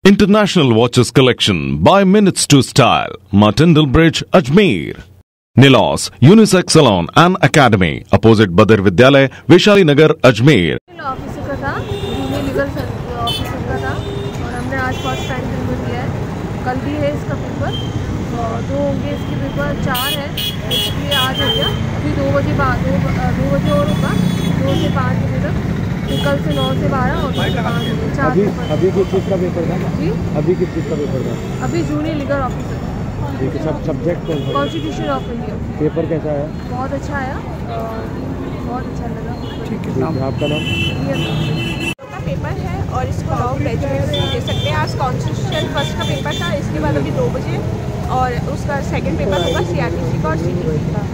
International Watches Collection by Minutes to Style, Martindale Bridge, Ajmer. Nilos Unisex Salon and Academy, opposite Badr Vidyalay, Vaishali Nagar, Ajmer. Officer का था, junior legal officer का था और हमने आज first time paper दिया है। कल भी है इसका पेपर और 2 होंगे, इसके पेपर 4 है, इसलिए आज हो गया। अभी 2 बजे बाद 2 बजे और होगा, 2 से 5 बजे तक। फिर कल से 9 से 12 और 4 अभी किस चीज़ का पेपर था जी? अभी किस चीज़ का पेपर था? अभी जूनियर लीगल ऑफिसर ठीक है। सब सब्जेक्ट कौन सा? Constitution of India. पेपर कैसा आया? बहुत अच्छा आया और बहुत अच्छा लगा। ठीक है। आपका नाम? का पेपर है और इसको लॉ ग्रेजुएट दे सकते हैं। आज कॉन्स्टिट्यूशन फर्स्ट का पेपर था, इसके बाद अभी 2 बजे और उसका सेकंड पेपर होगा CRTC का और CTC का।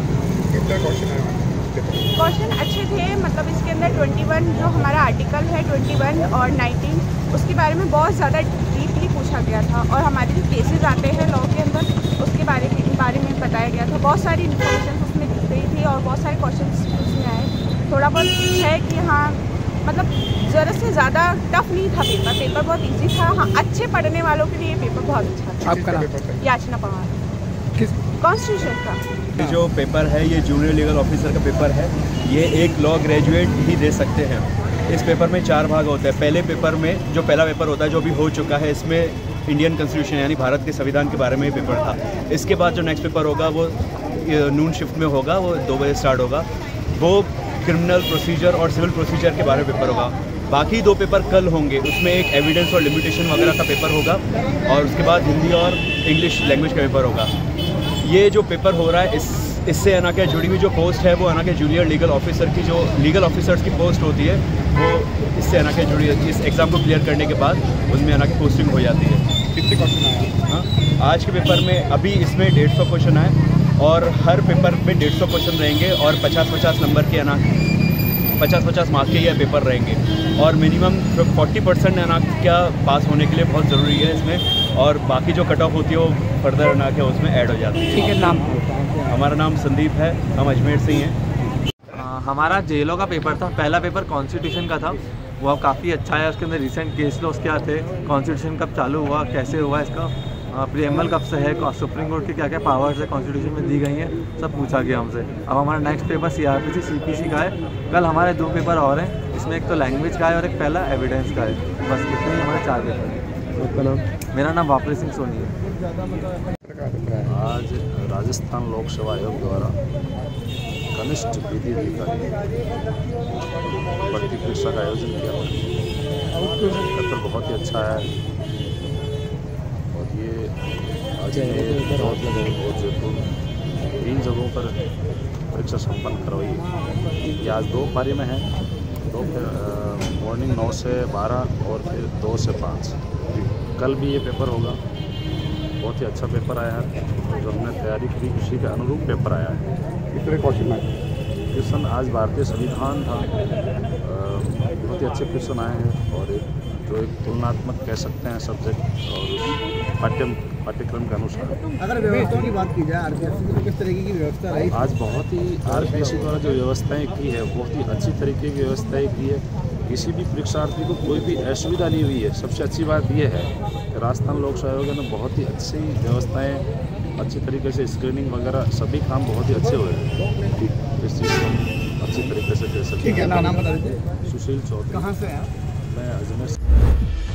क्वेश्चन अच्छे थे, मतलब इसके अंदर 21 जो हमारा आर्टिकल है 21 और 19 उसके बारे में बहुत ज़्यादा डीपली पूछा गया था और हमारे जो केसेस आते हैं लॉ के अंदर उसके बारे में बताया गया था। बहुत सारी इन्फॉर्मेशन उसमें दी गई थी और बहुत सारे क्वेश्चन उसमें आए। थोड़ा बहुत है कि हाँ, मतलब ज़रूरत से ज़्यादा टफ नहीं था पेपर बहुत ईजी था। हाँ, अच्छे पढ़ने वालों के लिए पेपर बहुत अच्छा था। आपका नाम? याचना पवार। किस कॉन्स्टिट्यूशन का जो पेपर है ये जूनियर लीगल ऑफिसर का पेपर है। ये एक लॉ ग्रेजुएट ही दे सकते हैं। इस पेपर में 4 भाग होते हैं। पहले पेपर में जो पहला पेपर होता है जो भी हो चुका है, इसमें इंडियन कॉन्स्टिट्यूशन यानी भारत के संविधान के बारे में ही पेपर था। इसके बाद जो नेक्स्ट पेपर होगा वो नून शिफ्ट में होगा, वो 2 बजे स्टार्ट होगा। वो क्रिमिनल प्रोसीजर और सिविल प्रोसीजर के बारे में पेपर होगा। बाकी 2 पेपर कल होंगे, उसमें एक एविडेंस और लिमिटेशन वगैरह का पेपर होगा और उसके बाद हिंदी और इंग्लिश लैंग्वेज का पेपर होगा। ये जो पेपर हो रहा है इससे अना के जुड़ी हुई जो पोस्ट है वो अना के जूनियर लीगल ऑफिसर की जो लीगल ऑफिसर्स की पोस्ट होती है वो इससे अना के जुड़ी होती है। इस एग्ज़ाम को क्लियर करने के बाद उसमें अना की पोस्टिंग हो जाती है। कितने क्वेश्चन आए? हाँ, आज के पेपर में अभी इसमें 150 क्वेश्चन आए और हर पेपर में 150 क्वेश्चन रहेंगे और 50-50 नंबर के अना 50-50 मार्क्स के ये पेपर रहेंगे और मिनिमम 40% अना क्या पास होने के लिए बहुत ज़रूरी है इसमें। और बाकी जो कट ऑफ होती है वो फर्दर ना के उसमें ऐड हो जाती है। ठीक है। नाम? हमारा नाम संदीप है, हम अजमेर से ही हैं। हमारा जेलों का पेपर था। पहला पेपर कॉन्स्टिट्यूशन का था, वो काफ़ी अच्छा है। उसके अंदर रिसेंट केस लॉस क्या थे, कॉन्स्टिट्यूशन कब चालू हुआ, कैसे हुआ इसका, प्रीएम्बल कब से है, सुप्रीम कोर्ट की क्या क्या पावर्स है कॉन्स्टिट्यूशन में दी गई हैं, सब पूछा गया हमसे। अब हमारा नेक्स्ट पेपर CRTC CPC का है। कल हमारे 2 पेपर और हैं, इसमें एक तो लैंग्वेज का है और एक पहला एविडेंस का है। बस इतने ही हमारे 4 पेपर हैं। आपका नाम? मेरा नाम वापरी सिंह सोनी है। आज राजस्थान लोक सेवा आयोग द्वारा कनिष्ठ विधि अधिकारी भर्ती परीक्षा का आयोजन किया था। पेपर बहुत ही अच्छा है और ये अजमेर और जयपुर 3 जगहों पर परीक्षा संपन्न करवाई है। ये आज 2 पारी में है, 2 मॉर्निंग 9 से 12 और फिर 2 से 5। कल भी ये पेपर होगा। बहुत ही अच्छा पेपर आया है, जो हमने तैयारी की उसी के अनुरूप पेपर आया है। कितने क्वेश्चन आए? क्वेश्चन आज भारतीय संविधान था, बहुत ही अच्छे क्वेश्चन आए हैं और एक तुलनात्मक कह सकते हैं सब्जेक्ट और पाठ्यक्रम के अनुसार। अगर व्यवस्था की बात की जाए RPSC की, तो किस तरीके की व्यवस्था रही? आज बहुत ही RPSC द्वारा जो व्यवस्थाएँ की है बहुत ही अच्छी तरीके की व्यवस्थाएँ की है। किसी भी परीक्षार्थी को कोई भी असुविधा नहीं हुई है। सबसे अच्छी बात यह है कि राजस्थान लोक सेवा आयोग ने बहुत ही अच्छी व्यवस्थाएं, अच्छी तरीके से स्क्रीनिंग वगैरह सभी काम बहुत ही अच्छे हुए हैं। इस चीज़ को हम अच्छी तरीके से कह सकते हैं। ठीक है। नाम बता दीजिए। सुशील चौधरी। कहाँ से हैं? मैं अजमेर से।